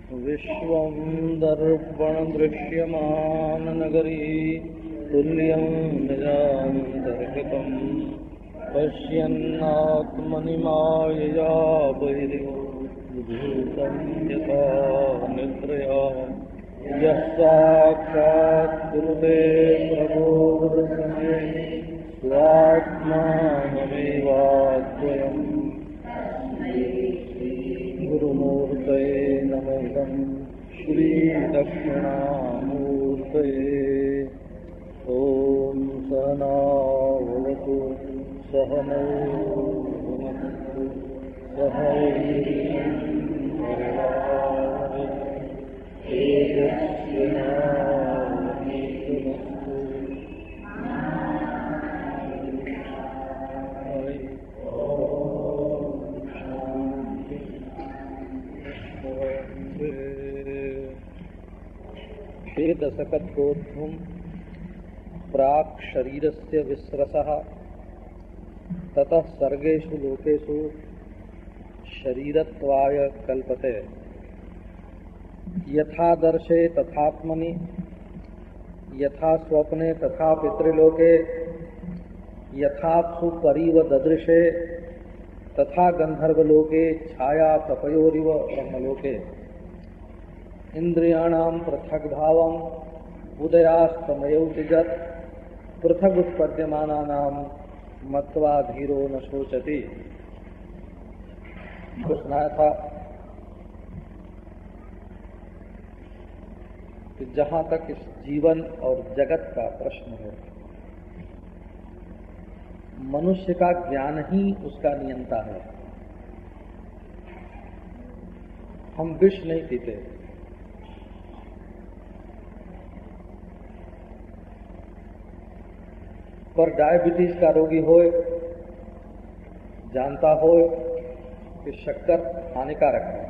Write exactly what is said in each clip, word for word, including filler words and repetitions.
विश्वं दर्पणदृश्यमाननगरी तुल्यं निजान्तर्गतं पश्यन्नात्मनि मायया बहिर्भूतं यथा निद्रया यः साक्षात् कुरुते प्रबोधसमये स्वात्मानमेवाद्वयम् गुरुमूर्तये नमः श्री दक्षिणामूर्तये। ओम सहना भवतु सहनौ भुनक्तु सह वीर्यं करवावहै तेजस्विनावधीतमस्तु मा दशकत्वोद्धुम प्राक् शरीरस्य विस्रसः ततः सर्गेषु लोकेषु शरीरत्वाय कल्पते यथा दर्शे तथात्मनि यथा स्वप्ने तथा पितृलोके यथा सुपरिव ददृशे तथा गंधर्वलोके छाया तपयोरिव ब्रह्मलोके इंद्रियाणां पृथक भावं उदयास्तमयौति जत् पृथक उत्पद्यमानानां मत्वा धीरो न शोचति। सुनाया था कि जहाँ तक इस जीवन और जगत का प्रश्न है, मनुष्य का ज्ञान ही उसका नियंता है। हम विष नहीं पीते, पर डायबिटीज का रोगी हो जानता हो कि शक्कर हानिकारक है,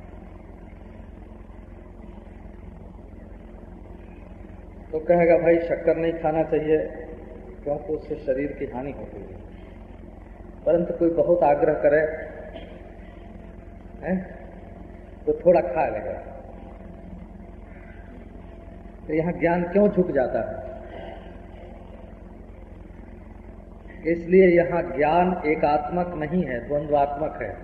तो कहेगा भाई शक्कर नहीं खाना चाहिए क्योंकि उससे शरीर की हानि होती है। परंतु कोई बहुत आग्रह करे है तो थोड़ा खा लेगा। तो यहाँ ज्ञान क्यों झुक जाता है? इसलिए यहाँ ज्ञान एकात्मक नहीं है, द्वंद्वात्मक है।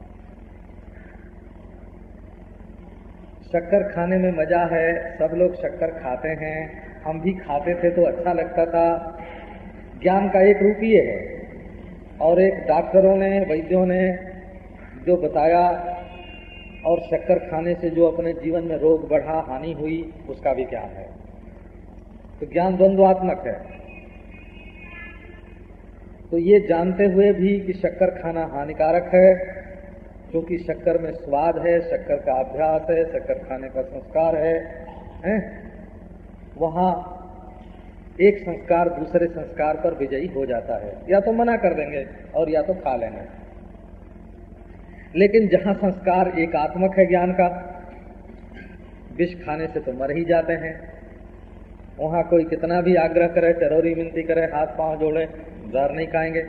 शक्कर खाने में मजा है, सब लोग शक्कर खाते हैं, हम भी खाते थे तो अच्छा लगता था। ज्ञान का एक रूप ये है, और एक डॉक्टरों ने वैद्यों ने जो बताया और शक्कर खाने से जो अपने जीवन में रोग बढ़ा, हानि हुई, उसका भी ज्ञान है। तो ज्ञान द्वंद्वात्मक है। तो ये जानते हुए भी कि शक्कर खाना हानिकारक है, क्योंकि शक्कर में स्वाद है, शक्कर का अभ्यास है, शक्कर खाने का संस्कार है, हैं? वहाँ एक संस्कार दूसरे संस्कार पर विजयी हो जाता है। या तो मना कर देंगे और या तो खा लेंगे। लेकिन जहाँ संस्कार एकात्मक है ज्ञान का, विष खाने से तो मर ही जाते हैं। वहाँ कोई कितना भी आग्रह करे, चरोरी विनती करे, हाथ पांव जोड़े, जार नहीं खाएंगे।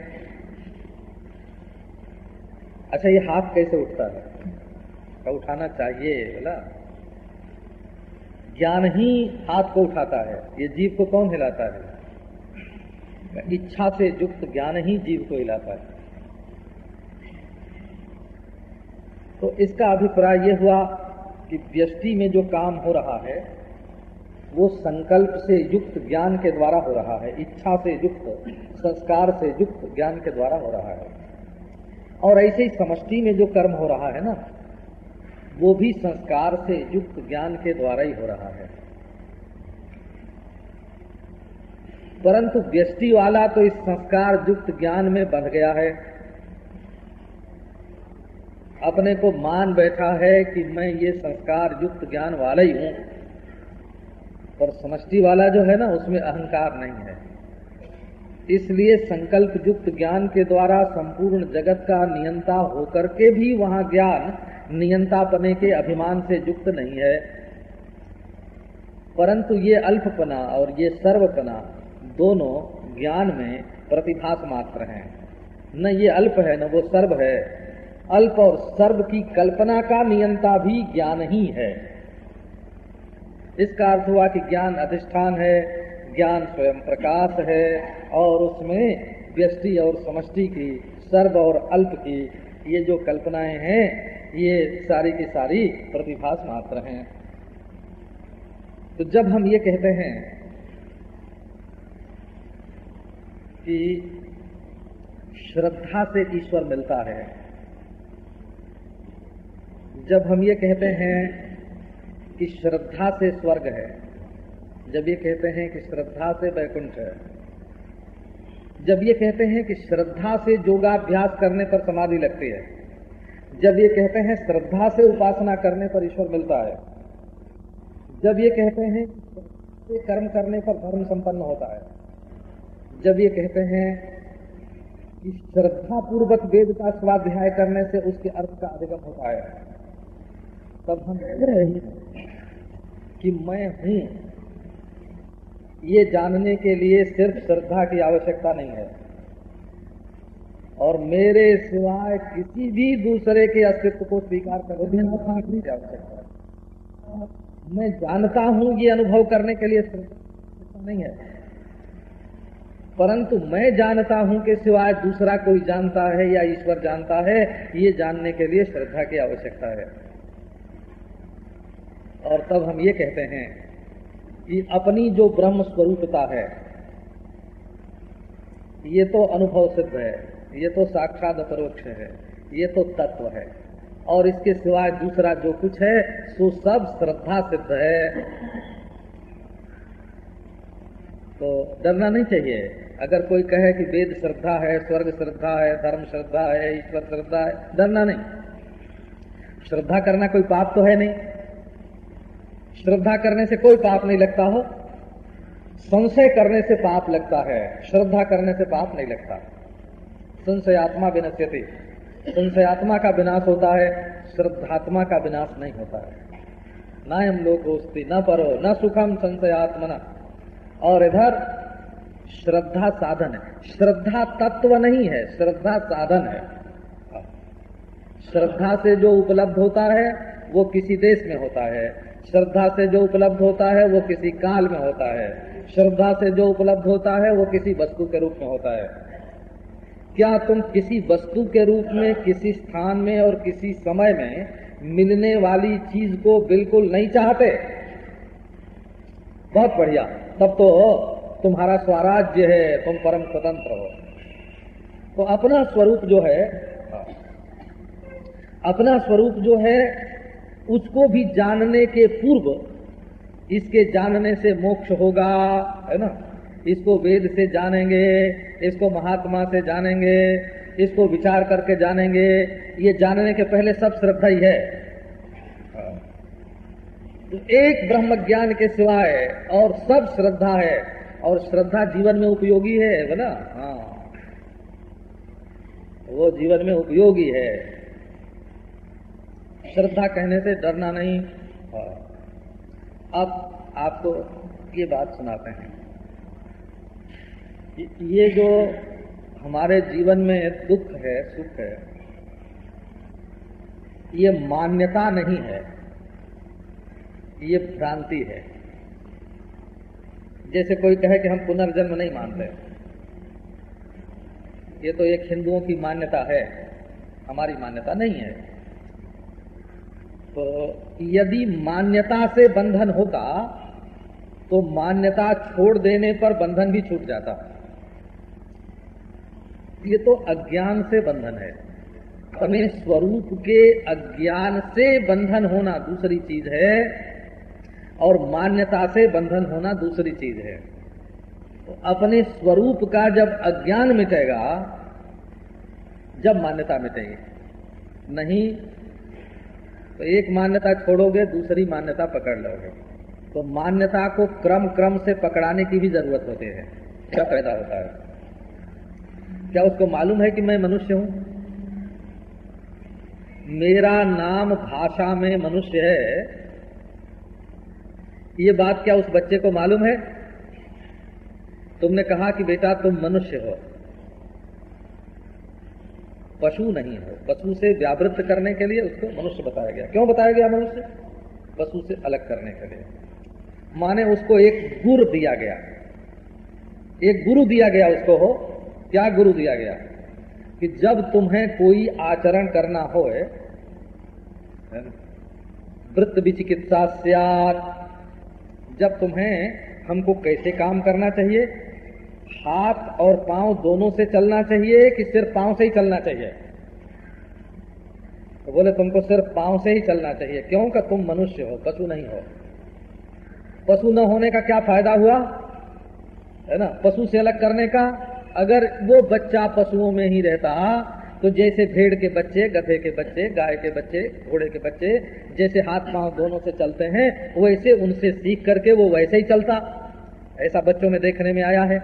अच्छा, ये हाथ कैसे उठता है? तो उठाना चाहिए बोला, ज्ञान ही हाथ को उठाता है। ये जीव को कौन हिलाता है? इच्छा से युक्त ज्ञान ही जीव को हिलाता है। तो इसका अभिप्राय ये हुआ कि व्यष्टि में जो काम हो रहा है वो संकल्प से युक्त ज्ञान के द्वारा हो रहा है, इच्छा से युक्त, संस्कार से युक्त ज्ञान के द्वारा हो रहा है। और ऐसे ही समष्टि में जो कर्म हो रहा है ना, वो भी संस्कार से युक्त ज्ञान के द्वारा ही हो रहा है। परंतु व्यष्टि वाला तो इस संस्कार युक्त ज्ञान में बंध गया है, अपने को मान बैठा है कि मैं ये संस्कार युक्त ज्ञान वाला ही हूं। पर समष्टि वाला जो है ना, उसमें अहंकार नहीं है। इसलिए संकल्प युक्त ज्ञान के द्वारा संपूर्ण जगत का नियंता होकर के भी वहां ज्ञान नियंतापने के अभिमान से युक्त नहीं है। परंतु ये अल्पपना और ये सर्वपना दोनों ज्ञान में प्रतिभास मात्र हैं। न ये अल्प है न वो सर्व है, अल्प और सर्व की कल्पना का नियंता भी ज्ञान ही है। इसका अर्थ हुआ कि ज्ञान अधिष्ठान है, ज्ञान स्वयं प्रकाश है, और उसमें व्यष्टि और समष्टि की, सर्व और अल्प की ये जो कल्पनाएं हैं, ये सारी की सारी प्रतिभास मात्र हैं। तो जब हम ये कहते हैं कि श्रद्धा से ईश्वर मिलता है, जब हम ये कहते हैं कि श्रद्धा से स्वर्ग है, जब ये कहते हैं कि श्रद्धा से वैकुंठ है, जब ये कहते हैं कि श्रद्धा से योगाभ्यास करने पर समाधि लगती है, जब ये कहते हैं श्रद्धा से उपासना करने पर ईश्वर मिलता है, जब ये कहते हैं कि कर्म करने पर धर्म संपन्न होता है, जब ये कहते हैं कि श्रद्धा पूर्वक वेद का स्वाध्याय करने से उसके अर्थ का अधिगम होता है, तब हम कह रहे हैं कि मैं हूं, ये जानने के लिए सिर्फ श्रद्धा की आवश्यकता नहीं है, और मेरे सिवाय किसी भी दूसरे के अस्तित्व को स्वीकार करने की आवश्यकता है। मैं जानता हूं ये अनुभव करने के लिए श्रद्धा नहीं है, परंतु मैं जानता हूं कि सिवाय दूसरा कोई जानता है या ईश्वर जानता है, ये जानने के लिए श्रद्धा की आवश्यकता है। और तब हम ये कहते हैं कि अपनी जो ब्रह्म स्वरूपता है, ये तो अनुभव सिद्ध है, ये तो साक्षात अपरोक्ष है, ये तो तत्व है, और इसके सिवाय दूसरा जो कुछ है सो सब श्रद्धा सिद्ध है। तो डरना नहीं चाहिए। अगर कोई कहे कि वेद श्रद्धा है, स्वर्ग श्रद्धा है, धर्म श्रद्धा है, ईश्वर श्रद्धा है, डरना नहीं। श्रद्धा करना कोई पाप तो है नहीं, श्रद्धा करने से कोई पाप नहीं लगता हो, संशय करने से पाप लगता है, श्रद्धा करने से पाप नहीं लगता। संशयात्मा विनश्यति, संशयात्मा का विनाश होता है, श्रद्धात्मा का विनाश नहीं होता है। नायम लोकोस्ति न परो न सुखम संशयात्मना। और इधर श्रद्धा साधन है, श्रद्धा तत्व नहीं है, श्रद्धा साधन है। श्रद्धा से जो उपलब्ध होता है वो किसी देश में होता है, श्रद्धा से जो उपलब्ध होता है वो किसी काल में होता है, श्रद्धा से जो उपलब्ध होता है वो किसी वस्तु के रूप में होता है। क्या तुम किसी वस्तु के रूप में, किसी स्थान में और किसी समय में मिलने वाली चीज को बिल्कुल नहीं चाहते? बहुत बढ़िया, तब तो तुम्हारा स्वराज्य है, तुम परम स्वतंत्र हो। तो अपना स्वरूप जो है, अपना स्वरूप जो है उसको भी जानने के पूर्व, इसके जानने से मोक्ष होगा, है ना, इसको वेद से जानेंगे, इसको महात्मा से जानेंगे, इसको विचार करके जानेंगे, ये जानने के पहले सब श्रद्धा ही है। तो एक ब्रह्म ज्ञान के सिवाय और सब श्रद्धा है, और श्रद्धा जीवन में उपयोगी है, है ना? हाँ, वो जीवन में उपयोगी है। श्रद्धा कहने से डरना नहीं। हाँ। अब आपको ये बात सुनाते हैं, ये जो हमारे जीवन में दुख है, सुख है, ये मान्यता नहीं है, ये भ्रांति है। जैसे कोई कहे कि हम पुनर्जन्म नहीं मानते, ये तो एक हिंदुओं की मान्यता है, हमारी मान्यता नहीं है। तो यदि मान्यता से बंधन होता तो मान्यता छोड़ देने पर बंधन भी छूट जाता। ये तो अज्ञान से बंधन है। अपने स्वरूप के अज्ञान से बंधन होना दूसरी चीज है, और मान्यता से बंधन होना दूसरी चीज है। तो अपने स्वरूप का जब अज्ञान मिटेगा, जब मान्यता मिटेगी। नहीं तो एक मान्यता छोड़ोगे, दूसरी मान्यता पकड़ लोगे। तो मान्यता को क्रम क्रम से पकड़ाने की भी जरूरत होती है। क्या पैदा होता है? क्या उसको मालूम है कि मैं मनुष्य हूं? मेरा नाम भाषा में मनुष्य है, ये बात क्या उस बच्चे को मालूम है? तुमने कहा कि बेटा तुम मनुष्य हो, पशु नहीं हो। पशु से व्यावृत्त करने के लिए उसको मनुष्य बताया गया। क्यों बताया गया मनुष्य? पशु से अलग करने के लिए। माने उसको एक गुरु दिया गया, एक गुरु दिया गया उसको। हो क्या गुरु दिया गया? कि जब तुम्हें कोई आचरण करना हो, वृत्त विचिकित्सा स्यात्, जब तुम्हें हमको कैसे काम करना चाहिए, हाथ और पांव दोनों से चलना चाहिए कि सिर्फ पांव से ही चलना चाहिए? तो बोले तुमको सिर्फ पांव से ही चलना चाहिए। क्यों? कि तुम मनुष्य हो, पशु नहीं हो। पशु न होने का क्या फायदा हुआ, है ना, पशु से अलग करने का? अगर वो बच्चा पशुओं में ही रहता तो जैसे भेड़ के बच्चे, गधे के बच्चे, गाय के बच्चे, घोड़े के बच्चे जैसे हाथ पांव दोनों से चलते हैं, वैसे उनसे सीख करके वो वैसे ही चलता। ऐसा बच्चों में देखने में आया है।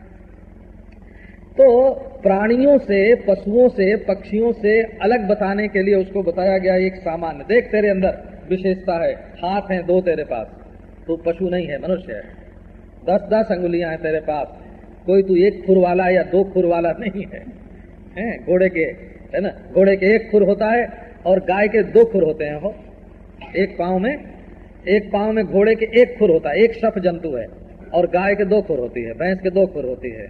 तो प्राणियों से, पशुओं से, पक्षियों से अलग बताने के लिए उसको बताया गया एक सामान्य। देख तेरे अंदर विशेषता है, हाथ हैं दो तेरे पास, तू पशु नहीं है, मनुष्य है। दस दस अंगुलियां हैं तेरे पास, कोई तू एक खुर वाला या दो खुर वाला नहीं है, हैं? घोड़े के, है ना, घोड़े के एक खुर होता है और गाय के दो खुर होते हैं। हो एक पांव में, एक पांव में घोड़े के एक खुर होता है, एक शफ जंतु है, और गाय के दो खुर होती है, भैंस के दो खुर होती है,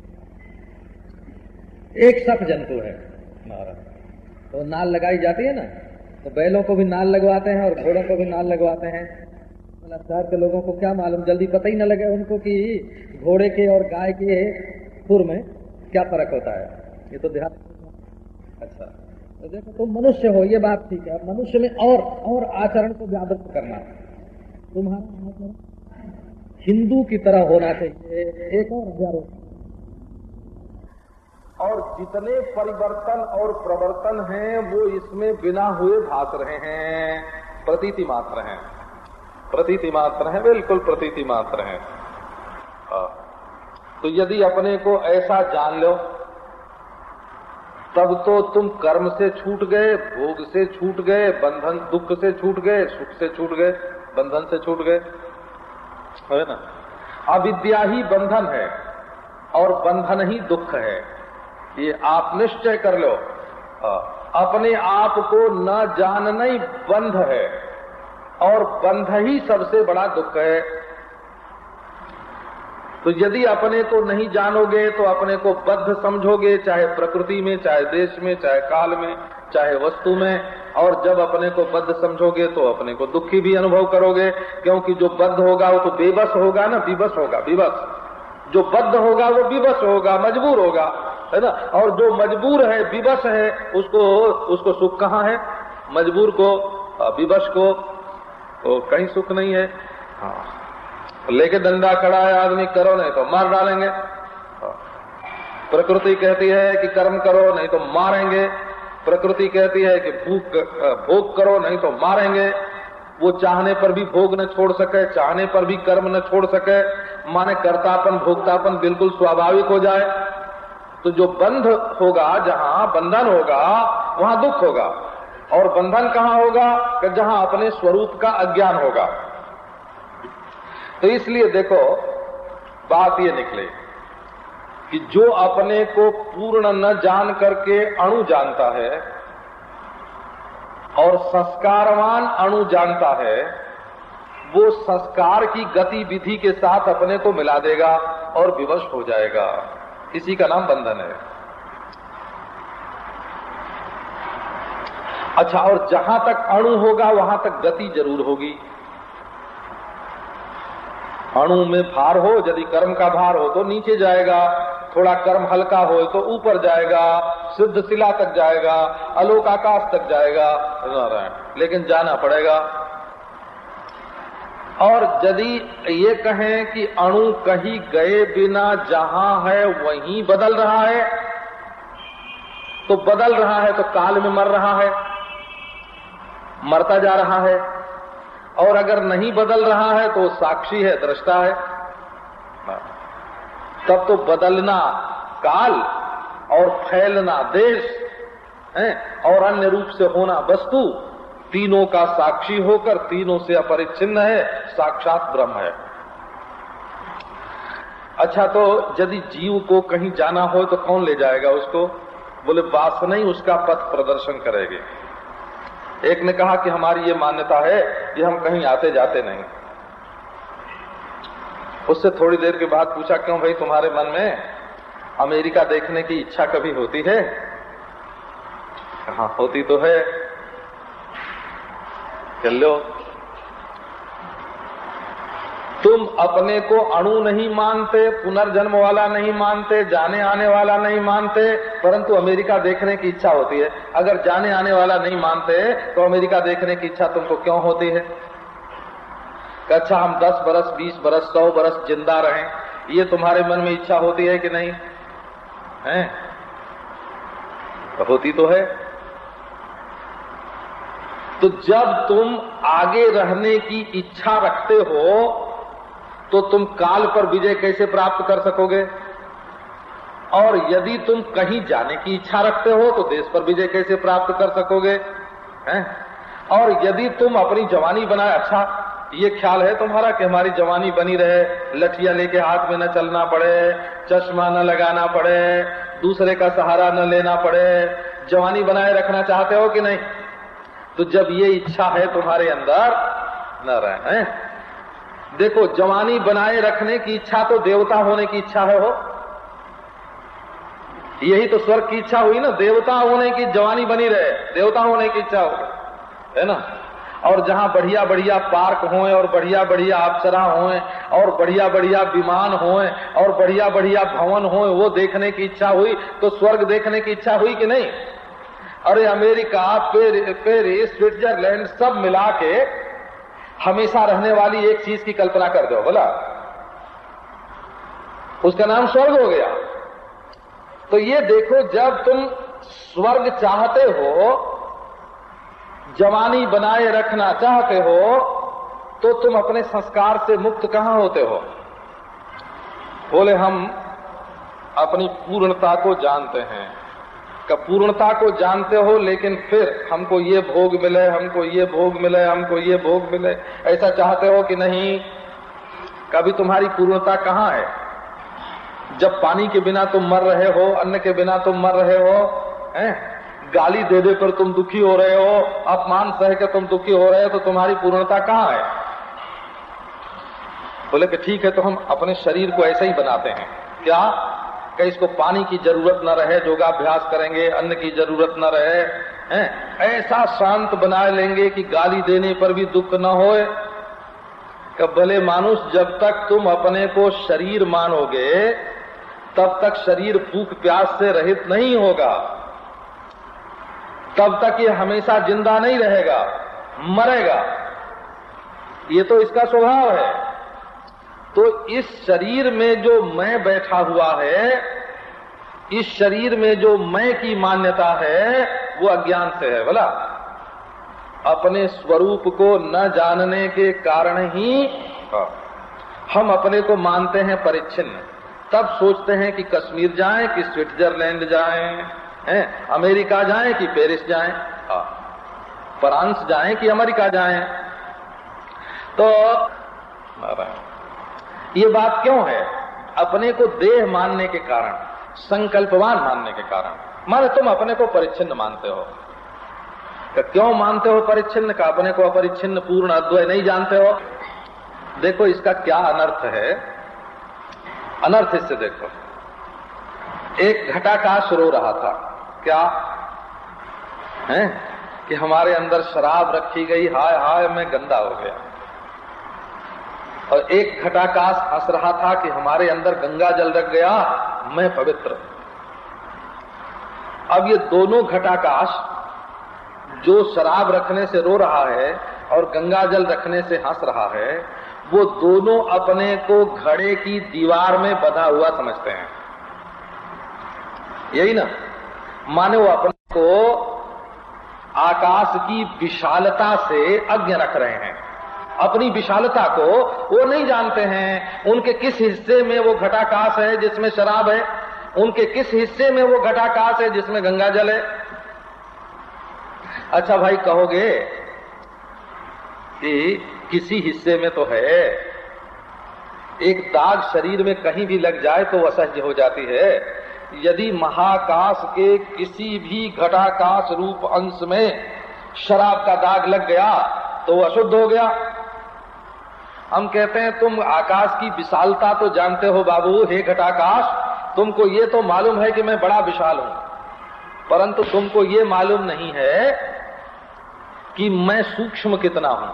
एक शफ जंतु है। तो नाल लगाई जाती है ना, तो बैलों को भी नाल लगवाते हैं और घोड़ों को भी नाल लगवाते हैं। शहर के लोगों को क्या मालूम, जल्दी पता ही न लगे उनको कि घोड़े के और गाय के खुर में क्या फर्क होता है। ये तो ध्यान। अच्छा, तो देखो तुम मनुष्य हो, ये बात ठीक है। मनुष्य में और और आचरण को व्यावृत करना, तुम्हारा आचरण हिंदू की तरह होना चाहिए। एक और अध्यारोप, और जितने परिवर्तन और प्रवर्तन हैं वो इसमें बिना हुए भाग रहे हैं, प्रतीति मात्र हैं, प्रतीति मात्र हैं, बिल्कुल प्रतीति मात्र हैं। तो यदि अपने को ऐसा जान लो तब तो तुम कर्म से छूट गए, भोग से छूट गए, बंधन, दुख से छूट गए, सुख से छूट गए, बंधन से छूट गए, है ना। अविद्या ही बंधन है और बंधन ही दुख है, ये आप निश्चय कर लो। अपने आप को न जानना ही बंध है और बंध ही सबसे बड़ा दुख है। तो यदि अपने को नहीं जानोगे तो अपने को बद्ध समझोगे, चाहे प्रकृति में, चाहे देश में, चाहे काल में, चाहे वस्तु में। और जब अपने को बद्ध समझोगे तो अपने को दुखी भी अनुभव करोगे, क्योंकि जो बद्ध होगा वो तो बेबस होगा ना, विवश होगा, विवश। जो बद्ध होगा वो विवश होगा, मजबूर होगा, है ना। और जो मजबूर है, विवश है, उसको उसको सुख कहाँ है? मजबूर को, विवश को तो कहीं सुख नहीं है। हाँ, लेके डंडा खड़ा है आदमी, करो नहीं तो मार डालेंगे। प्रकृति कहती है कि कर्म करो नहीं तो मारेंगे, प्रकृति कहती है कि भूख भोग करो नहीं तो मारेंगे। वो चाहने पर भी भोग न छोड़ सके, चाहने पर भी कर्म न छोड़ सके, माने कर्तापन भोक्तापन बिल्कुल स्वाभाविक हो जाए। तो जो बंध होगा, जहां बंधन होगा वहां दुख होगा, और बंधन कहां होगा? कि जहां अपने स्वरूप का अज्ञान होगा। तो इसलिए देखो बात ये निकले कि जो अपने को पूर्ण न जान करके अणु जानता है और संस्कारवान अणु जानता है, वो संस्कार की गतिविधि के साथ अपने को मिला देगा और विवश हो जाएगा। इसी का नाम बंधन है। अच्छा, और जहां तक अणु होगा वहां तक गति जरूर होगी। अणु में भार हो, यदि कर्म का भार हो तो नीचे जाएगा, थोड़ा कर्म हल्का हो तो ऊपर जाएगा, सिद्ध शिला तक जाएगा, अलोक आकाश तक जाएगा, लेकिन जाना पड़ेगा। और यदि ये कहें कि अणु कहीं गए बिना जहां है वहीं बदल रहा है, तो बदल रहा है तो काल में मर रहा है, मरता जा रहा है। और अगर नहीं बदल रहा है तो साक्षी है, दृष्टा है। तब तो बदलना काल और फैलना देश है और अन्य रूप से होना वस्तु, तीनों का साक्षी होकर तीनों से अपरिच्छिन्न है, साक्षात ब्रह्म है। अच्छा, तो यदि जीव को कहीं जाना हो तो कौन ले जाएगा उसको? बोले वासना ही उसका पथ प्रदर्शन करेगी। एक ने कहा कि हमारी ये मान्यता है कि हम कहीं आते जाते नहीं। उससे थोड़ी देर के बाद पूछा, क्यों भाई तुम्हारे मन में अमेरिका देखने की इच्छा कभी होती है? हाँ होती तो है, चल लो। तुम अपने को अणु नहीं मानते, पुनर्जन्म वाला नहीं मानते, जाने आने वाला नहीं मानते, परंतु अमेरिका देखने की इच्छा होती है। अगर जाने आने वाला नहीं मानते तो अमेरिका देखने की इच्छा तुमको क्यों होती है? अच्छा हम दस बरस, बीस बरस, सौ बरस जिंदा रहें, ये तुम्हारे मन में इच्छा होती है कि नहीं है? तो होती तो है। तो जब तुम आगे रहने की इच्छा रखते हो तो तुम काल पर विजय कैसे प्राप्त कर सकोगे? और यदि तुम कहीं जाने की इच्छा रखते हो तो देश पर विजय कैसे प्राप्त कर सकोगे? हैं? और यदि तुम अपनी जवानी बनाए, अच्छा ये ख्याल है तुम्हारा कि हमारी जवानी बनी रहे, लठिया लेके हाथ में न चलना पड़े, चश्मा न लगाना पड़े, दूसरे का सहारा न लेना पड़े, जवानी बनाए रखना चाहते हो कि नहीं? तो जब ये इच्छा है तुम्हारे अंदर न रहे, देखो जवानी बनाए रखने की इच्छा तो देवता होने की इच्छा है हो, यही तो स्वर्ग की इच्छा हुई ना, देवता होने की जवानी बनी रहे, देवता होने की इच्छा हो, है ना। और जहां बढ़िया बढ़िया पार्क होए और बढ़िया बढ़िया अप्सरा होए और बढ़िया बढ़िया विमान होए और बढ़िया बढ़िया भवन होए, वो देखने की इच्छा हुई तो स्वर्ग देखने की इच्छा हुई कि नहीं? अरे अमेरिका, पेरिस, स्विट्जरलैंड सब मिला के हमेशा रहने वाली एक चीज की कल्पना कर दो, बोला उसका नाम स्वर्ग हो गया। तो ये देखो, जब तुम स्वर्ग चाहते हो, जवानी बनाए रखना चाहते हो, तो तुम अपने संस्कार से मुक्त कहां होते हो? बोले हम अपनी पूर्णता को जानते हैं। का पूर्णता को जानते हो, लेकिन फिर हमको ये भोग मिले, हमको ये भोग मिले, हमको ये भोग मिले, ऐसा चाहते हो कि नहीं? कभी तुम्हारी पूर्णता कहाँ है? जब पानी के बिना तुम मर रहे हो, अन्न के बिना तुम मर रहे हो, हैं? गाली दे दे पर तुम दुखी हो रहे हो, अपमान सह के तुम दुखी हो रहे हो, तो तुम्हारी पूर्णता कहाँ है? बोले कि ठीक है, तो हम अपने शरीर को ऐसे ही बनाते हैं। क्या कि इसको पानी की जरूरत न रहे, योगाभ्यास करेंगे, अन्न की जरूरत न रहे, हैं? ऐसा शांत बना लेंगे कि गाली देने पर भी दुख न होए। कि भले मानुष, जब तक तुम अपने को शरीर मानोगे तब तक शरीर भूख प्यास से रहित नहीं होगा, तब तक ये हमेशा जिंदा नहीं रहेगा, मरेगा। ये तो इसका स्वभाव है। तो इस शरीर में जो मैं बैठा हुआ है, इस शरीर में जो मैं की मान्यता है, वो अज्ञान से है। बोला अपने स्वरूप को न जानने के कारण ही हम अपने को मानते हैं परिच्छिन्न। तब सोचते हैं कि कश्मीर जाएं कि स्विट्जरलैंड जाएं, हैं? अमेरिका जाएं कि पेरिस जाएं, फ्रांस जाएं कि अमेरिका जाएं। तो ये बात क्यों है? अपने को देह मानने के कारण, संकल्पवान मानने के कारण। माने तुम अपने को परिच्छिन्न मानते हो। क्यों मानते हो परिच्छिन्न? का अपने को अपरिच्छिन्न पूर्ण अद्वय नहीं जानते हो। देखो इसका क्या अनर्थ है। अनर्थ इससे देखो, एक घटाकाश रो रहा था, क्या है कि हमारे अंदर शराब रखी गई, हाय हाय मैं गंदा हो गया। और एक घटाकाश हंस रहा था कि हमारे अंदर गंगा जल रख गया, मैं पवित्र। अब ये दोनों घटाकाश, जो शराब रखने से रो रहा है और गंगा जल रखने से हंस रहा है, वो दोनों अपने को घड़े की दीवार में बंधा हुआ समझते हैं। यही ना, माने वो अपने को आकाश की विशालता से अज्ञ रख रहे हैं। अपनी विशालता को वो नहीं जानते हैं। उनके किस हिस्से में वो घटाकाश है जिसमें शराब है, उनके किस हिस्से में वो घटाकाश है जिसमें गंगा जल है। अच्छा भाई कहोगे कि किसी हिस्से में तो है, एक दाग शरीर में कहीं भी लग जाए तो असह्य हो जाती है, यदि महाकाश के किसी भी घटाकाश रूप अंश में शराब का दाग लग गया तो वो अशुद्ध हो गया। हम कहते हैं तुम आकाश की विशालता तो जानते हो बाबू, हे घटाकाश, तुमको ये तो मालूम है कि मैं बड़ा विशाल हूं, परंतु तुमको ये मालूम नहीं है कि मैं सूक्ष्म कितना हूं।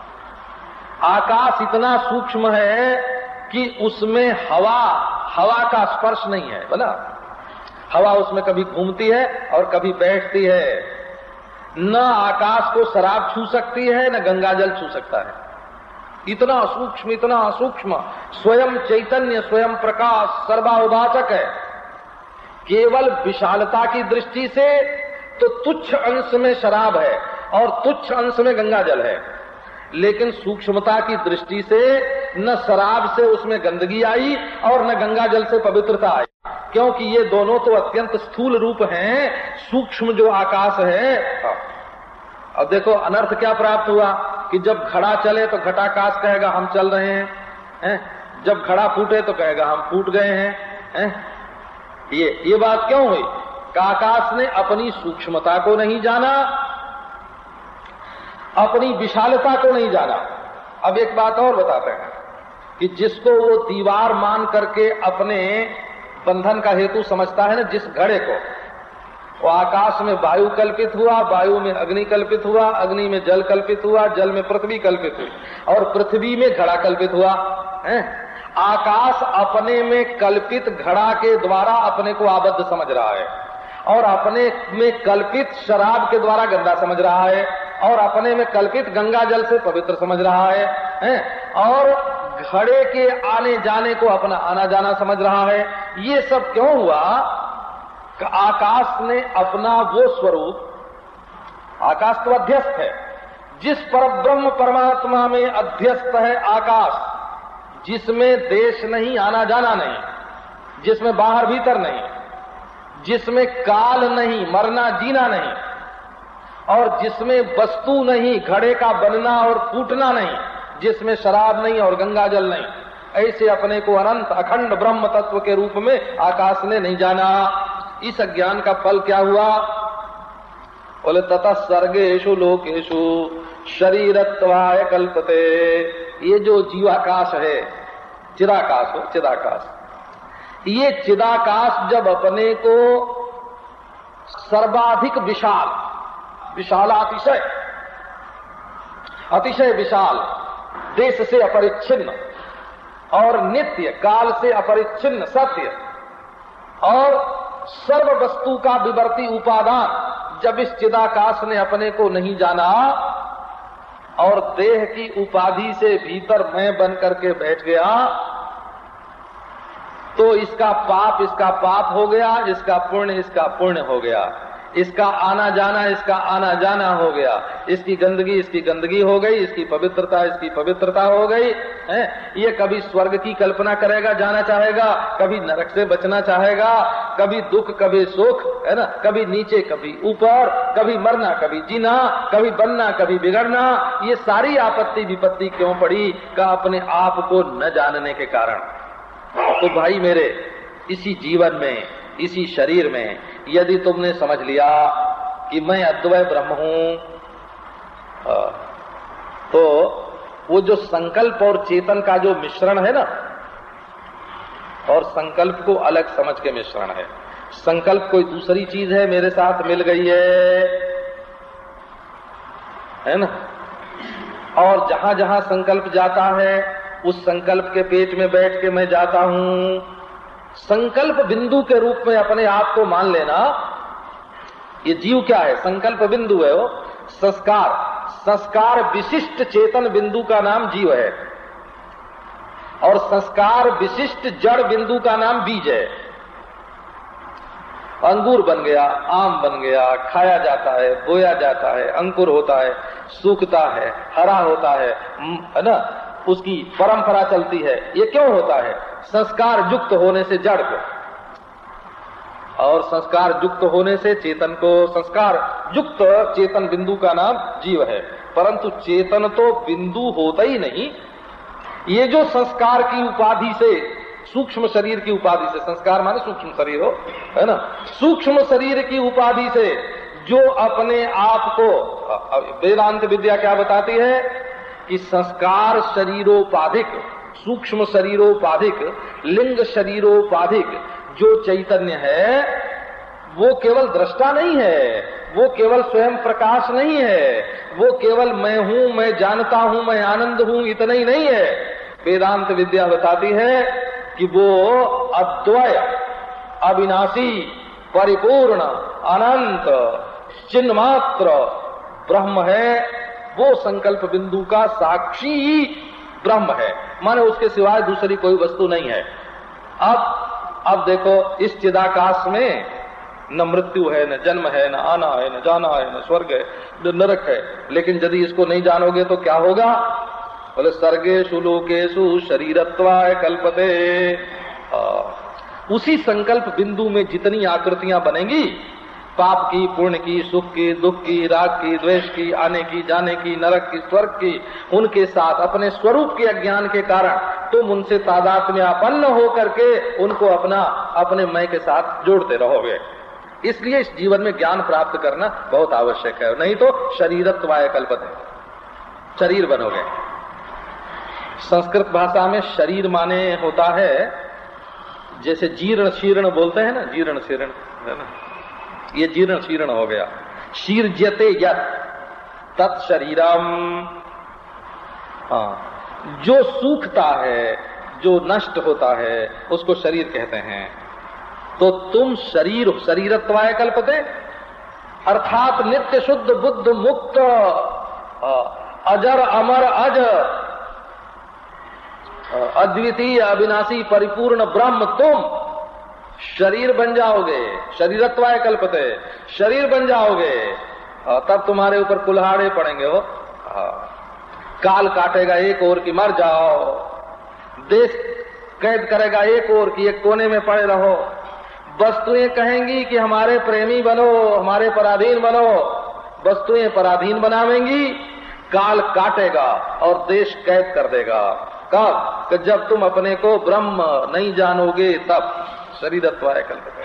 आकाश इतना सूक्ष्म है कि उसमें हवा हवा का स्पर्श नहीं है, बोला। हवा उसमें कभी घूमती है और कभी बैठती है। न आकाश को शराब छू सकती है, न गंगाजल छू सकता है। इतना सूक्ष्म, इतना सूक्ष्म, स्वयं चैतन्य, स्वयं प्रकाश, सर्वाभाषक है। केवल विशालता की दृष्टि से तो तुच्छ अंश में शराब है और तुच्छ अंश में गंगाजल है, लेकिन सूक्ष्मता की दृष्टि से न शराब से उसमें गंदगी आई और न गंगाजल से पवित्रता आई, क्योंकि ये दोनों तो अत्यंत स्थूल रूप हैं। सूक्ष्म जो आकाश है, अब देखो अनर्थ क्या प्राप्त हुआ कि जब घड़ा चले तो घटाकाश कहेगा हम चल रहे हैं, हैं? जब घड़ा फूटे तो कहेगा हम फूट गए हैं, हैं? ये ये बात क्यों हुई? आकाश ने अपनी सूक्ष्मता को नहीं जाना, अपनी विशालता को नहीं जाना। अब एक बात और बताते हैं कि जिसको वो दीवार मान करके अपने बंधन का हेतु समझता है ना, जिस घड़े को, वो आकाश में वायु कल्पित हुआ, वायु में अग्नि कल्पित हुआ, अग्नि में जल कल्पित हुआ, जल में पृथ्वी कल्पित हुई और पृथ्वी में घड़ा कल्पित हुआ है। आकाश अपने में कल्पित घड़ा के द्वारा अपने को आबद्ध समझ रहा है और अपने में कल्पित शराब के द्वारा गंदा समझ रहा है और अपने में कल्पित गंगा जल से पवित्र समझ रहा है, है? और घड़े के आने जाने को अपना आना जाना समझ रहा है। ये सब क्यों हुआ? आकाश ने अपना वो स्वरूप, आकाश तो अध्यस्त है, जिस परब्रह्म परमात्मा में अध्यस्त है आकाश, जिसमें देश नहीं, आना जाना नहीं, जिसमें बाहर भीतर नहीं, जिसमें काल नहीं, मरना जीना नहीं, और जिसमें वस्तु नहीं, घड़े का बनना और फूटना नहीं, जिसमें शराब नहीं और गंगाजल नहीं, ऐसे अपने को अनंत अखंड ब्रह्म तत्व के रूप में आकाश ने नहीं जाना। इस अज्ञान का फल क्या हुआ? बोले ततः सर्गेषु लोकेषु शरीरत्वाय कल्पते। ये जो जीवाकाश है, चिदाकाश हो, चिदाकाश, ये चिदाकाश जब अपने को सर्वाधिक विशाल, विशाल अतिशय, अतिशय विशाल, देश से अपरिच्छिन्न और नित्य, काल से अपरिच्छिन्न सत्य और सर्व वस्तु का विवर्ती उपादान, जब इस चिदाकाश ने अपने को नहीं जाना और देह की उपाधि से भीतर मैं बन करके बैठ गया, तो इसका पाप इसका पाप हो गया, इसका पुण्य इसका पुण्य हो गया, इसका आना जाना इसका आना जाना हो गया, इसकी गंदगी इसकी गंदगी हो गई, इसकी पवित्रता इसकी पवित्रता हो गई है। ये कभी स्वर्ग की कल्पना करेगा, जाना चाहेगा, कभी नरक से बचना चाहेगा, कभी दुख कभी सुख, है ना, कभी नीचे कभी ऊपर, कभी मरना कभी जीना, कभी बनना कभी बिगड़ना। ये सारी आपत्ति विपत्ति क्यों पड़ी? का अपने आप को न जानने के कारण। तो भाई मेरे, इसी जीवन में, इसी शरीर में यदि तुमने समझ लिया कि मैं अद्वय ब्रह्म हूं, तो वो जो संकल्प और चेतन का जो मिश्रण है ना, और संकल्प को अलग समझ के मिश्रण है, संकल्प कोई दूसरी चीज है, मेरे साथ मिल गई है, है ना, और जहां जहां संकल्प जाता है उस संकल्प के पेट में बैठ के मैं जाता हूं। संकल्प बिंदु के रूप में अपने आप को मान लेना, ये जीव क्या है? संकल्प बिंदु है वो, संस्कार, संस्कार विशिष्ट चेतन बिंदु का नाम जीव है और संस्कार विशिष्ट जड़ बिंदु का नाम बीज है। अंगूर बन गया, आम बन गया, खाया जाता है, बोया जाता है, अंकुर होता है, सूखता है, हरा होता है, है ना, उसकी परंपरा चलती है। ये क्यों होता है? संस्कार युक्त होने से जड़ को, और संस्कार युक्त होने से चेतन को। संस्कार युक्त चेतन बिंदु का नाम जीव है, परंतु चेतन तो बिंदु होता ही नहीं। ये जो संस्कार की उपाधि से सूक्ष्म शरीर की उपाधि से, संस्कार माने सूक्ष्म शरीर हो, है ना, सूक्ष्म शरीर की उपाधि से जो अपने आप को, वेदांत विद्या क्या बताती है कि संस्कार शरीरोपाधिक, सूक्ष्म शरीरोपाधिक, लिंग शरीरोपाधिक जो चैतन्य है वो केवल दृष्टा नहीं है, वो केवल स्वयं प्रकाश नहीं है, वो केवल मैं हूं, मैं जानता हूं, मैं आनंद हूं, इतना ही नहीं है। वेदांत विद्या बताती है कि वो अद्वय, अविनाशी, परिपूर्ण, अनंत, चिन्ह मात्र ब्रह्म है। वो संकल्प बिंदु का साक्षी ही ब्रह्म है, माने उसके सिवाय दूसरी कोई वस्तु नहीं है। अब अब देखो, इस चिदाकाश में न मृत्यु है, न जन्म है, न आना है, न जाना है, न स्वर्ग है, न नरक है, लेकिन यदि इसको नहीं जानोगे तो क्या होगा? बोले सर्गेषु लोकेषु शरीरत्वाय कल्पते। उसी संकल्प बिंदु में जितनी आकृतियां बनेंगी, पाप की, पुण्य की, सुख की, दुख की, राग की, द्वेष की, आने की, जाने की, नरक की, स्वर्ग की, उनके साथ अपने स्वरूप के अज्ञान के कारण तुम उनसे तादात्म्यापन्न होकर के उनको अपना अपने मैं के साथ जोड़ते रहोगे। इसलिए इस जीवन में ज्ञान प्राप्त करना बहुत आवश्यक है, नहीं तो शरीरत्वाय कल्पते, शरीर बनोगे। संस्कृत भाषा में शरीर माने होता है जैसे जीर्ण शीर्ण बोलते हैं ना, जीर्ण शीर्ण, है ना, ये जीर्ण शीर्ण हो गया। शीर्ज्यते यत् तत्शरीरम, हाँ, जो सूखता है, जो नष्ट होता है, उसको शरीर कहते हैं। तो तुम शरीर, शरीरत्वाय कल्पते, अर्थात नित्य शुद्ध बुद्ध मुक्त अजर अमर अज अद्वितीय अविनाशी परिपूर्ण ब्रह्म तुम शरीर बन जाओगे। शरीरत्वाय कल्पते, शरीर बन जाओगे, तब तुम्हारे ऊपर कुल्हाड़े पड़ेंगे हो, काल काटेगा एक ओर की मर जाओ, देश कैद करेगा एक ओर की एक कोने में पड़े रहो, वस्तुएं कहेंगी कि हमारे प्रेमी बनो, हमारे पराधीन बनो, वस्तुएं पराधीन बनावेंगी, काल काटेगा और देश कैद कर देगा। कब? कि जब तुम अपने को ब्रह्म नहीं जानोगे तब। शरीरत्वाय कल्पते।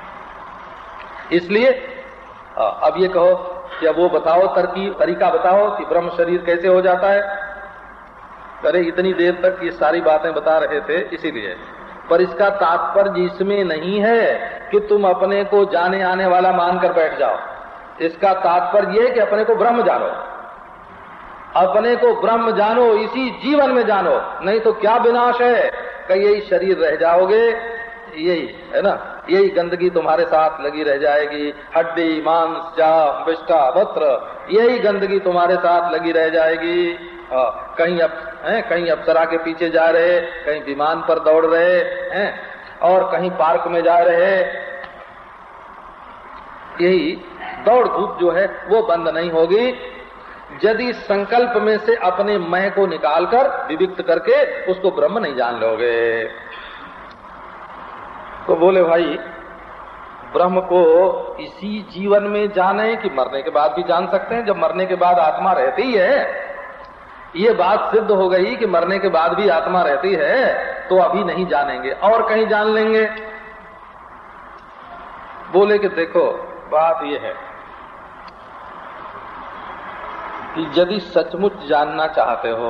इसलिए अब ये कहो कि अब वो बताओ, तरकीब तरीका बताओ कि ब्रह्म शरीर कैसे हो जाता है। अरे इतनी देर तक ये सारी बातें बता रहे थे इसीलिए, पर इसका तात्पर्य इसमें नहीं है कि तुम अपने को जाने आने वाला मानकर बैठ जाओ। इसका तात्पर्य ये कि अपने को ब्रह्म जानो, अपने को ब्रह्म जानो, इसी जीवन में जानो, नहीं तो क्या विनाश है कि यही शरीर रह जाओगे, यही है ना, यही गंदगी तुम्हारे साथ लगी रह जाएगी, हड्डी मांस चाह विष्ठा वस्त्र, यही गंदगी तुम्हारे साथ लगी रह जाएगी। आ, कहीं अब हैं, कहीं अप्सरा के पीछे जा रहे, कहीं विमान पर दौड़ रहे हैं, और कहीं पार्क में जा रहे, यही दौड़ धूप जो है वो बंद नहीं होगी यदि संकल्प में से अपने मैं को निकालकर विविक्त करके उसको ब्रह्म नहीं जान लोगे। तो बोले भाई ब्रह्म को इसी जीवन में जाने कि मरने के बाद भी जान सकते हैं? जब मरने के बाद आत्मा रहती है, ये बात सिद्ध हो गई कि मरने के बाद भी आत्मा रहती है, तो अभी नहीं जानेंगे और कहीं जान लेंगे। बोले कि देखो बात ये है कि यदि सचमुच जानना चाहते हो,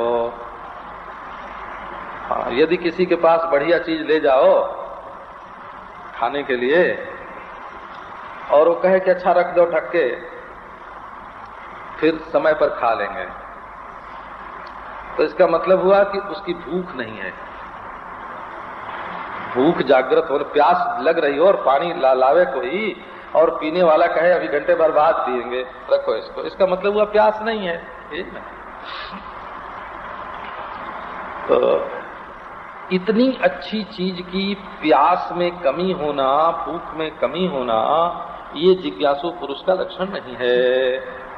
हाँ, यदि किसी के पास बढ़िया चीज ले जाओ खाने के लिए और वो कहे कि अच्छा रख दो ढक के, फिर समय पर खा लेंगे, तो इसका मतलब हुआ कि उसकी भूख नहीं है। भूख जागृत हो, प्यास लग रही हो और पानी ला लावे कोई और पीने वाला कहे अभी घंटे भर बाद पिएंगे, रखो इसको, इसका मतलब हुआ प्यास नहीं है। तो इतनी अच्छी चीज की प्यास में कमी होना, भूख में कमी होना, ये जिज्ञासु पुरुष का लक्षण नहीं है।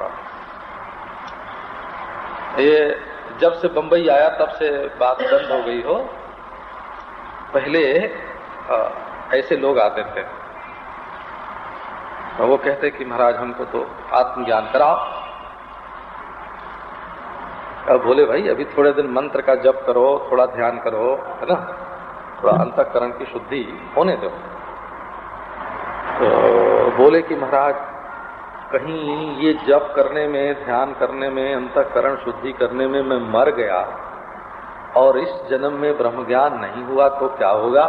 ये जब से बंबई आया तब से बात बंद हो गई हो। पहले ऐसे लोग आते थे तो वो कहते कि महाराज हमको तो आत्मज्ञान कराओ। अब बोले भाई अभी थोड़े दिन मंत्र का जप करो, थोड़ा ध्यान करो, है ना, थोड़ा अंतःकरण की शुद्धि होने दो। तो बोले कि महाराज कहीं ये जप करने में, ध्यान करने में, अंतःकरण शुद्धि करने में मैं मर गया और इस जन्म में ब्रह्म ज्ञान नहीं हुआ तो क्या होगा?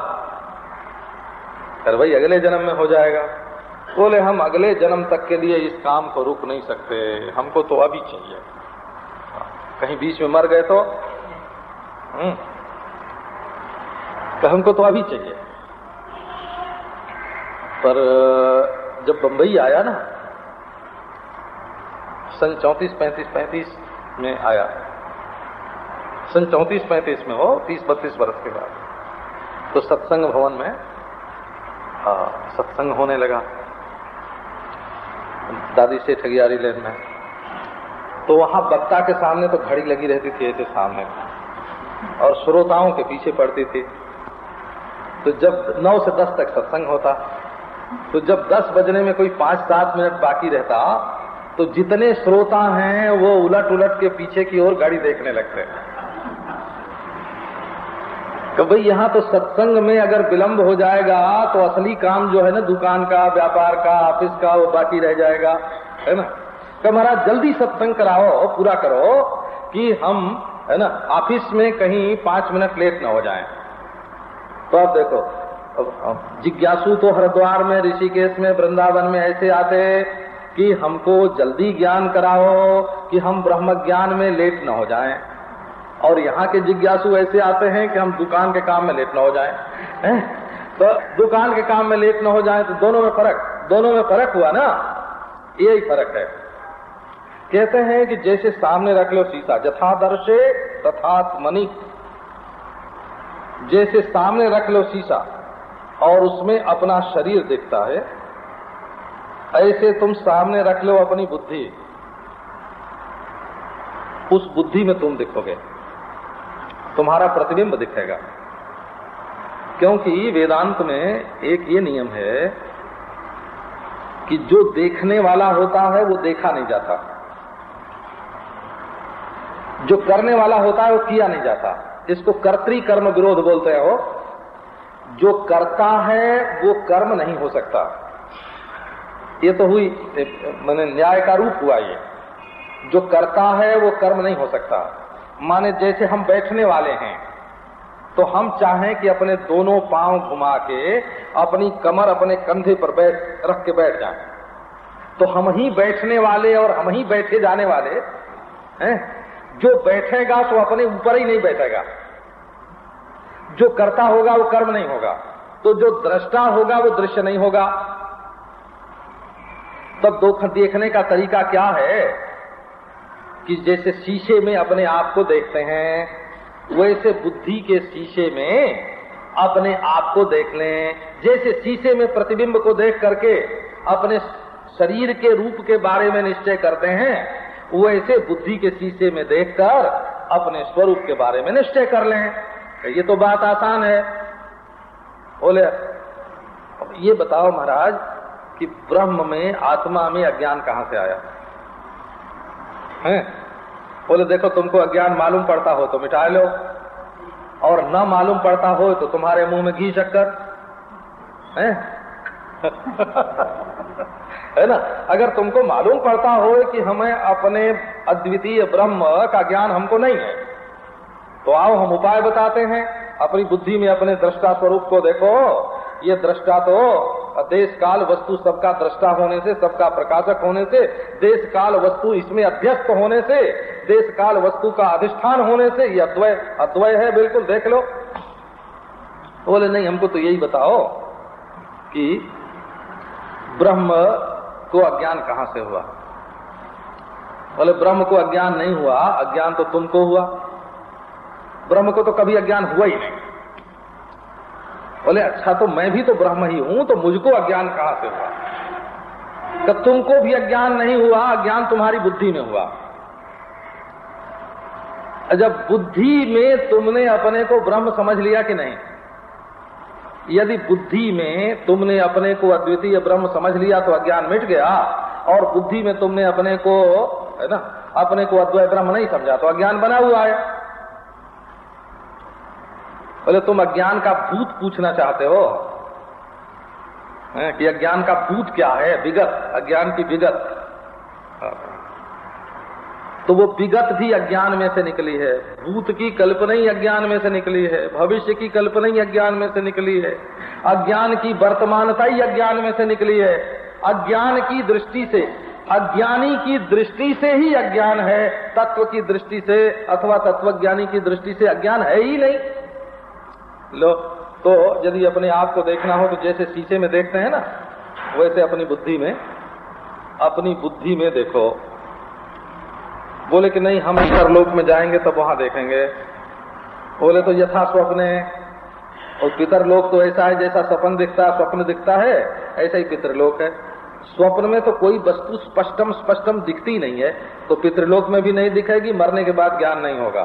कर भाई अगले जन्म में हो जाएगा। बोले हम अगले जन्म तक के लिए इस काम को रुक नहीं सकते, हमको तो अभी चाहिए। कहीं बीच में मर गए तो हम्म तो हमको तो अभी चाहिए। पर जब बंबई आया ना, सन चौंतीस पैंतीस पैंतीस में आया, सन चौंतीस पैंतीस में हो, तीस बत्तीस वर्ष के बाद, तो सत्संग भवन में सत्संग होने लगा दादी से ठगियारी लेन में। तो वहां वक्ता के सामने तो घड़ी लगी रहती थी ऐसे सामने, और श्रोताओं के पीछे पड़ती थी। तो जब नौ से दस तक सत्संग होता, तो जब दस बजने में कोई पांच सात मिनट बाकी रहता, तो जितने श्रोता हैं वो उलट उलट के पीछे की ओर गाड़ी देखने लगते हैं कि भाई यहाँ तो सत्संग में अगर विलंब हो जाएगा तो असली काम जो है ना, दुकान का, व्यापार का, ऑफिस का, वो बाकी रह जाएगा, है ना। तो महाराज जल्दी सत्संग कराओ, पूरा करो कि हम, है ना, ऑफिस में कहीं पांच मिनट लेट ना हो जाएं। तो आप देखो, जिज्ञासु तो हरिद्वार में, ऋषिकेश में, वृंदावन में ऐसे आते कि हमको जल्दी ज्ञान कराओ कि हम ब्रह्म ज्ञान में लेट न हो जाएं, और यहाँ के जिज्ञासु ऐसे आते हैं कि हम दुकान के काम में लेट न हो जाएं। हैं? तो दुकान के काम में लेट न हो जाएं, तो दोनों में फर्क दोनों में फर्क हुआ ना, यही फर्क है। कहते हैं कि जैसे सामने रख लो शीशा, यथा दर्शे तथात्मनि, जैसे सामने रख लो शीशा और उसमें अपना शरीर दिखता है, ऐसे तुम सामने रख लो अपनी बुद्धि, उस बुद्धि में तुम दिखोगे, तुम्हारा प्रतिबिंब दिखेगा। क्योंकि वेदांत में एक ये नियम है कि जो देखने वाला होता है वो देखा नहीं जाता, जो करने वाला होता है वो किया नहीं जाता। इसको कर्तृ कर्म विरोध बोलते हो। जो करता है वो कर्म नहीं हो सकता। ये तो हुई माने न्याय का रूप हुआ। ये जो करता है वो कर्म नहीं हो सकता। माने जैसे हम बैठने वाले हैं तो हम चाहें कि अपने दोनों पांव घुमा के अपनी कमर अपने कंधे पर बैठ रख के बैठ जाएं, तो हम ही बैठने वाले और हम ही बैठे जाने वाले हैं। जो बैठेगा तो अपने ऊपर ही नहीं बैठेगा, जो करता होगा वो कर्म नहीं होगा, तो जो दृष्टा होगा वो दृश्य नहीं होगा। तब दो देखने का तरीका क्या है कि जैसे शीशे में अपने आप को देखते हैं, वैसे बुद्धि के शीशे में अपने आप को देख लें। जैसे शीशे में प्रतिबिंब को देख करके अपने शरीर के रूप के बारे में निश्चय करते हैं, वैसे बुद्धि के शीशे में देखकर अपने स्वरूप के बारे में निश्चय कर लें। ये तो बात आसान है। बोले ये बताओ महाराज कि ब्रह्म में, आत्मा में अज्ञान कहां से आया है? बोले देखो, तुमको अज्ञान मालूम पड़ता हो तो मिटा लो, और न मालूम पड़ता हो तो तुम्हारे मुंह में घी शक्कर है है ना। अगर तुमको मालूम पड़ता हो कि हमें अपने अद्वितीय ब्रह्म का ज्ञान हमको नहीं है, तो आओ हम उपाय बताते हैं। अपनी बुद्धि में अपने दृष्टा स्वरूप को देखो। ये दृष्टा तो देश काल वस्तु सबका दृष्टा होने से, सबका प्रकाशक होने से, देश काल वस्तु इसमें अध्यस्त होने से, देश काल वस्तु का अधिष्ठान होने से ये अद्वय अद्वय है, बिल्कुल देख लो। बोले नहीं, हमको तो यही बताओ कि ब्रह्म को अज्ञान कहां से हुआ। बोले ब्रह्म को अज्ञान नहीं हुआ, अज्ञान तो तुमको हुआ। ब्रह्म को तो कभी अज्ञान हुआ ही नहीं। बोले अच्छा, तो मैं भी तो ब्रह्म ही हूं, तो मुझको अज्ञान कहां से हुआ? तो तुमको भी अज्ञान नहीं हुआ, अज्ञान तुम्हारी बुद्धि में हुआ। जब बुद्धि में तुमने अपने को ब्रह्म समझ लिया कि नहीं? यदि बुद्धि में तुमने अपने को अद्वितीय ब्रह्म समझ लिया तो अज्ञान मिट गया, और बुद्धि में तुमने अपने को, है ना, अपने को अद्वैत ब्रह्म नहीं समझा तो अज्ञान बना हुआ है। बोले तुम अज्ञान का भूत पूछना चाहते हो है? कि अज्ञान का भूत क्या है, विगत, अज्ञान की विगत। तो वो विगत भी अज्ञान में से निकली है, भूत की कल्पना ही अज्ञान में से निकली है, भविष्य की कल्पना ही अज्ञान में से निकली है, अज्ञान की वर्तमानता ही अज्ञान में से निकली है। अज्ञान की दृष्टि से, अज्ञानी की दृष्टि से ही अज्ञान है, तत्व की दृष्टि से अथवा तत्वज्ञानी की दृष्टि से अज्ञान है ही नहीं। लो, तो यदि अपने आप को देखना हो तो जैसे शीशे में देखते हैं ना, वैसे अपनी बुद्धि में, अपनी बुद्धि में देखो। बोले कि नहीं हम परलोक में जाएंगे तब वहां देखेंगे। बोले तो यथा स्वप्ने, और पितरलोक तो ऐसा है जैसा स्वप्न दिखता है, स्वप्न दिखता है ऐसा ही पितरलोक है। स्वप्न में तो कोई वस्तु स्पष्टम स्पष्टम दिखती नहीं है, तो पितृलोक में भी नहीं दिखेगी, मरने के बाद ज्ञान नहीं होगा।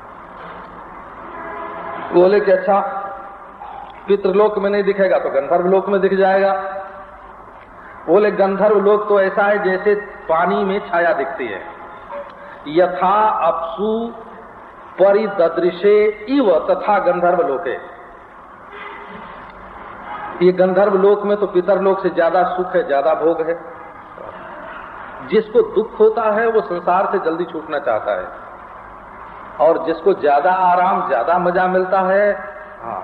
बोले कि अच्छा पितृलोक में नहीं दिखेगा तो गंधर्व लोक में दिख जाएगा। बोले गंधर्व लोक तो ऐसा है जैसे पानी में छाया दिखती है, यथा अप्सु परिदृशे इव तथा गंधर्व लोके। ये गंधर्व लोक में तो पितर लोक से ज्यादा सुख है, ज्यादा भोग है। जिसको दुख होता है वो संसार से जल्दी छूटना चाहता है, और जिसको ज्यादा आराम, ज्यादा मजा मिलता है। हाँ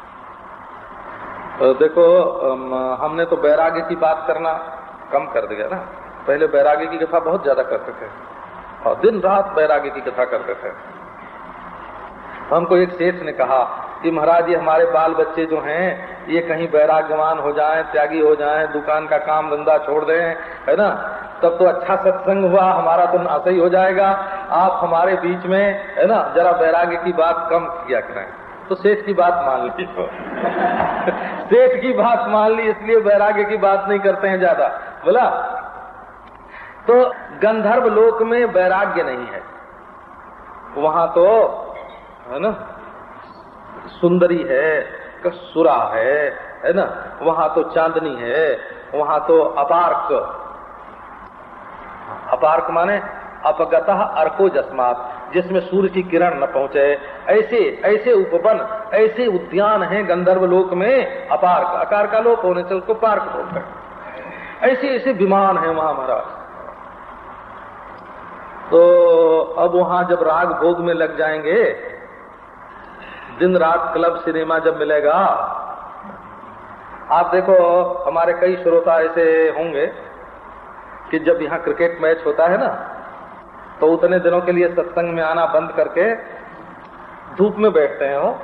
तो देखो हमने तो बैराग्य की बात करना कम कर दिया ना। पहले बैराग्य की कथा बहुत ज्यादा करते थे और दिन रात बैराग्य की कथा करते थे। हमको एक सेठ ने कहा कि महाराज ये हमारे बाल बच्चे जो हैं ये कहीं बैराग्यवान हो जाएं, त्यागी हो जाएं, दुकान का काम धंधा छोड़ दें, है ना, तब तो अच्छा सत्संग हुआ, हमारा तो नाश ही हो जाएगा। आप हमारे बीच में, है ना, जरा बैराग्य की बात कम किया करें। तो सेठ की बात मान ली सेठ की बात मान ली, इसलिए बैराग्य की बात नहीं करते हैं ज्यादा। बोला तो गंधर्व लोक में वैराग्य नहीं है, वहां तो है ना सुंदरी है, कसुरा है, है ना, वहां तो चांदनी है, वहां तो अपार्क, अपार्क माने अपगतः अर्को जस्मात, जिसमें सूर्य की किरण न पहुंचे। ऐसे ऐसे उपवन, ऐसे उद्यान हैं गंधर्व लोक में। अपार्क, आकार का लोक होने से उसको पार्क बोलते हैं। ऐसे ऐसे विमान हैं वहां महाराज। तो अब वहां जब राग भोग में लग जाएंगे, दिन रात क्लब सिनेमा जब मिलेगा, आप देखो हमारे कई श्रोता ऐसे होंगे कि जब यहाँ क्रिकेट मैच होता है ना तो उतने दिनों के लिए सत्संग में आना बंद करके धूप में बैठते हैं। वो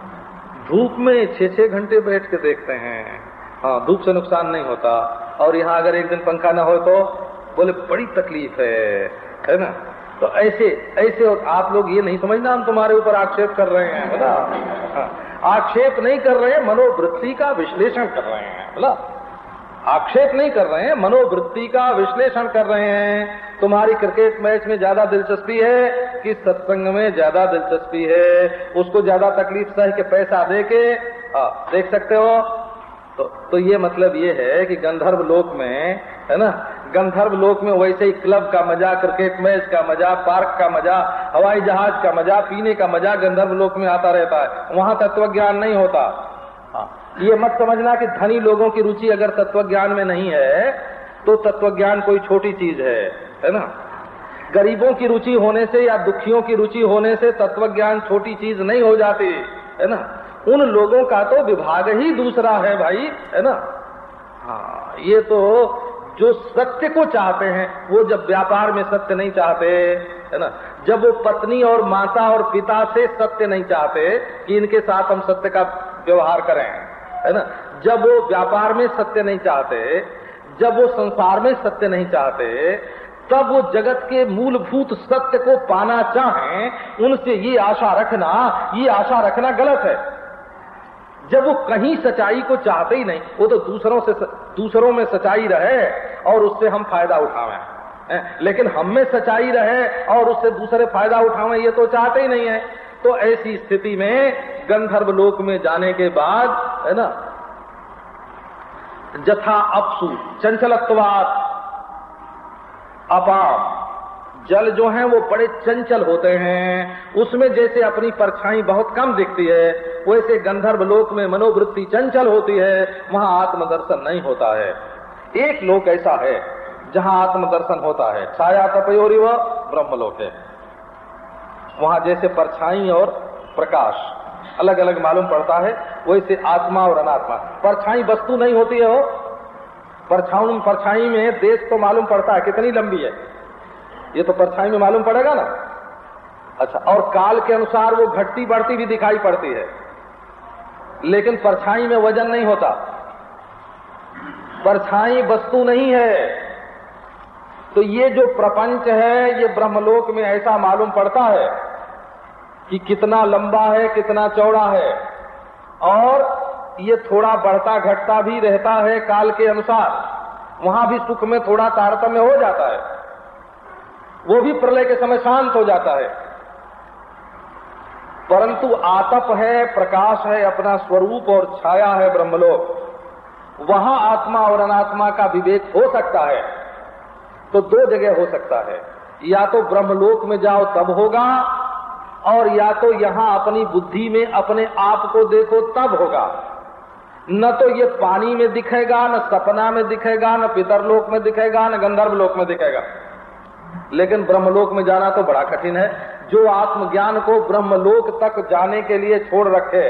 धूप में छह छह घंटे बैठ के देखते हैं। हाँ, धूप से नुकसान नहीं होता। और यहाँ अगर एक दिन पंखा ना हो तो बोले बड़ी तकलीफ है, है ना। तो ऐसे ऐसे आप लोग ये नहीं समझना हम तुम्हारे ऊपर आक्षेप कर रहे हैं, बोला। हाँ, आक्षेप नहीं कर रहे हैं, मनोवृत्ति का विश्लेषण कर रहे हैं, बोला। आक्षेप नहीं कर रहे हैं, मनोवृत्ति का विश्लेषण कर रहे हैं। तुम्हारी क्रिकेट मैच में ज्यादा दिलचस्पी है कि सत्संग में ज्यादा दिलचस्पी है, उसको ज्यादा तकलीफ सह के पैसा दे के देख सकते हो। तो, तो ये मतलब ये है कि गंधर्व लोक में, है ना, गंधर्व लोक में वैसे ही क्लब का मजा, क्रिकेट मैच का मजा, पार्क का मजा, हवाई जहाज का मजा, पीने का मजा गंधर्व लोक में आता रहता है। वहां तत्वज्ञान नहीं होता। हाँ, ये मत समझना कि धनी लोगों की रुचि अगर तत्वज्ञान में नहीं है तो तत्वज्ञान कोई छोटी चीज है, है ना। गरीबों की रुचि होने से या दुखियों की रुचि होने से तत्वज्ञान छोटी चीज नहीं हो जाती, है ना। उन लोगों का तो विभाग ही दूसरा है भाई, है ना। हाँ, ये तो जो सत्य को चाहते हैं वो जब व्यापार में सत्य नहीं चाहते, है ना, जब वो पत्नी और माता और पिता से सत्य नहीं चाहते कि इनके साथ हम सत्य का व्यवहार करें, है ना, जब वो व्यापार में सत्य नहीं चाहते, जब वो संसार में सत्य नहीं चाहते, तब वो जगत के मूलभूत सत्य को पाना चाहें, उनसे ये आशा रखना, ये आशा रखना गलत है। जब वो कहीं सच्चाई को चाहते ही नहीं, वो तो दूसरों से दूसरों में सच्चाई रहे और उससे हम फायदा उठावें, लेकिन हम में सच्चाई रहे और उससे दूसरे फायदा उठावें ये तो चाहते ही नहीं है। तो ऐसी स्थिति में गंधर्व लोक में जाने के बाद, है ना, जथा अपसु चंचलत्वात् अपाम जल जो है वो बड़े चंचल होते हैं, उसमें जैसे अपनी परछाई बहुत कम दिखती है, वैसे गंधर्व लोक में मनोवृत्ति चंचल होती है, वहां आत्मदर्शन नहीं होता है। एक लोक ऐसा है जहां आत्मदर्शन होता है, छाया तपयोरी व ब्रह्मलोक है। वहां जैसे परछाई और प्रकाश अलग अलग मालूम पड़ता है, वैसे आत्मा और अनात्मा। परछाई वस्तु नहीं होती है, हो परछाई परछाई में देश तो मालूम पड़ता है कितनी लंबी है, ये तो परछाई में मालूम पड़ेगा ना। अच्छा, और काल के अनुसार वो घटती बढ़ती भी दिखाई पड़ती है, लेकिन परछाई में वजन नहीं होता। परछाई वस्तु नहीं है। तो ये जो प्रपंच है, ये ब्रह्मलोक में ऐसा मालूम पड़ता है कि कितना लंबा है, कितना चौड़ा है, और ये थोड़ा बढ़ता घटता भी रहता है काल के अनुसार। वहां भी सुख में थोड़ा तारतम्य हो जाता है, वो भी प्रलय के समय शांत हो जाता है। परंतु आतप है, प्रकाश है, अपना स्वरूप और छाया है ब्रह्मलोक, वहां आत्मा और अनात्मा का विवेक हो सकता है। तो दो जगह हो सकता है, या तो ब्रह्मलोक में जाओ तब होगा, और या तो यहां अपनी बुद्धि में अपने आप को देखो तब होगा। न तो ये पानी में दिखेगा, न सपना में दिखेगा, न पितरलोक में दिखेगा, न गंधर्व लोक में दिखेगा। लेकिन ब्रह्मलोक में जाना तो बड़ा कठिन है। जो आत्मज्ञान को ब्रह्मलोक तक जाने के लिए छोड़ रखे।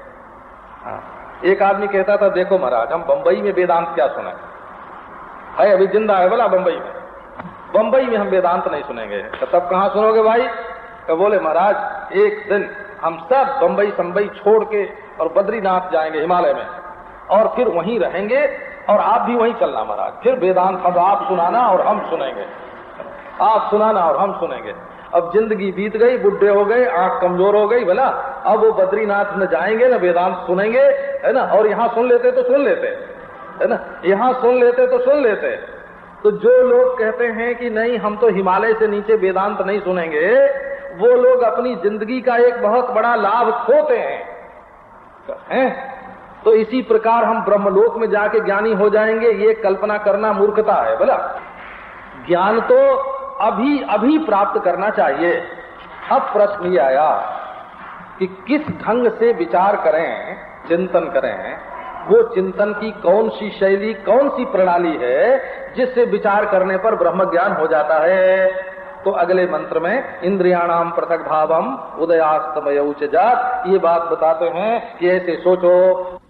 एक आदमी कहता था, देखो महाराज, हम बंबई में वेदांत क्या सुने, है अभी जिंदा है बोला बंबई में, बंबई में हम वेदांत नहीं सुनेंगे। तो तब कहाँ सुनोगे भाई? तो बोले महाराज एक दिन हम सब बंबई संबई छोड़ के और बद्रीनाथ जाएंगे हिमालय में, और फिर वहीं रहेंगे, और आप भी वहीं चलना महाराज, फिर वेदांत अब आप सुनाना और हम सुनेंगे, आप सुनाना और हम सुनेंगे। अब जिंदगी बीत गई, बुढ़े हो गए, आंख कमजोर हो गई भला, अब वो बद्रीनाथ में जाएंगे ना वेदांत सुनेंगे, है ना, और यहाँ सुन लेते तो सुन लेते, है ना, यहाँ सुन लेते तो सुन लेते। तो जो लोग कहते हैं कि नहीं हम तो हिमालय से नीचे वेदांत नहीं सुनेंगे, वो लोग अपनी जिंदगी का एक बहुत बड़ा लाभ खोते हैं, हैं? तो इसी प्रकार हम ब्रह्मलोक में जाके ज्ञानी हो जाएंगे, ये कल्पना करना मूर्खता है बोला। ज्ञान तो अभी अभी प्राप्त करना चाहिए। अब प्रश्न ये आया कि किस ढंग से विचार करें, चिंतन करें, वो चिंतन की कौन सी शैली, कौन सी प्रणाली है जिससे विचार करने पर ब्रह्म ज्ञान हो जाता है। तो अगले मंत्र में इंद्रियाणाम पृथक भावम उदयास्तमय उच्च जात, ये बात बताते हैं कि ऐसे सोचो